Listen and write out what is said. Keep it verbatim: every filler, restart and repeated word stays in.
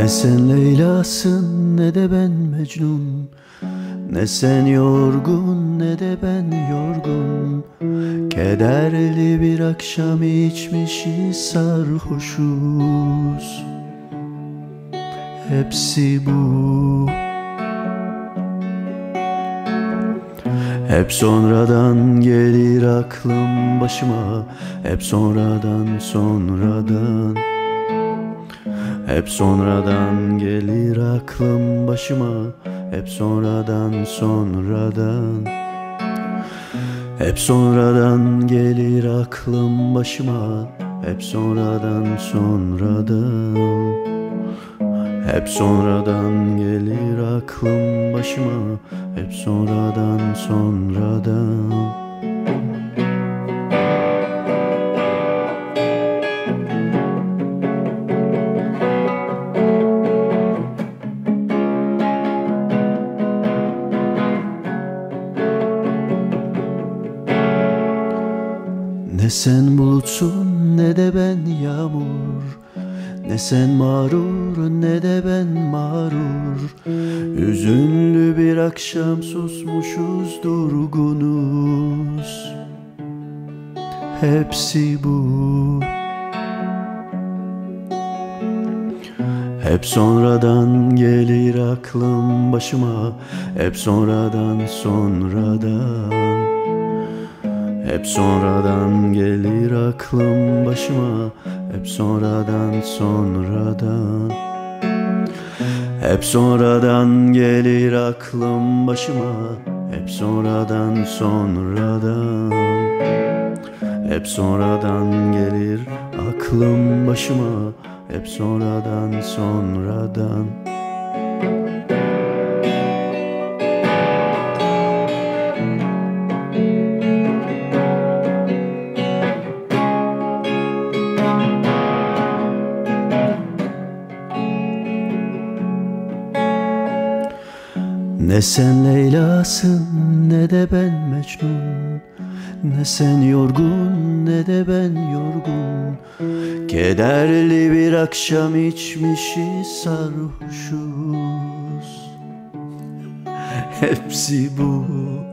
sen Leyla'sın ne de ben Mecnun, ne sen yorgun ne de ben yorgun. Kederli bir akşam içmişiz, sarhoşuz. Hepsi bu. Hep sonradan gelir aklım başıma, hep sonradan sonradan. Hep sonradan gelir aklım başıma, hep sonradan sonradan. Hep sonradan gelir aklım başıma, hep sonradan sonradan. Hep sonradan gelir aklım başıma, hep sonradan sonradan. Ne sen bulutsun ne de ben yağmur, ne sen mağrur ne de ben mağrur. Hüzünlü bir akşam susmuşuz, durgunuz. Hepsi bu. Hep sonradan gelir aklım başıma, hep sonradan sonradan. Hep sonradan gelir aklım başıma, hep sonradan sonradan. Hep sonradan gelir aklım başıma, hep sonradan sonradan. Hep sonradan gelir aklım başıma, hep sonradan sonradan. Ne sen Leyla'sın ne de ben Mecnun, ne sen yorgun ne de ben yorgun. Kederli bir akşam içmişiz, sarhoşuz. Hepsi bu.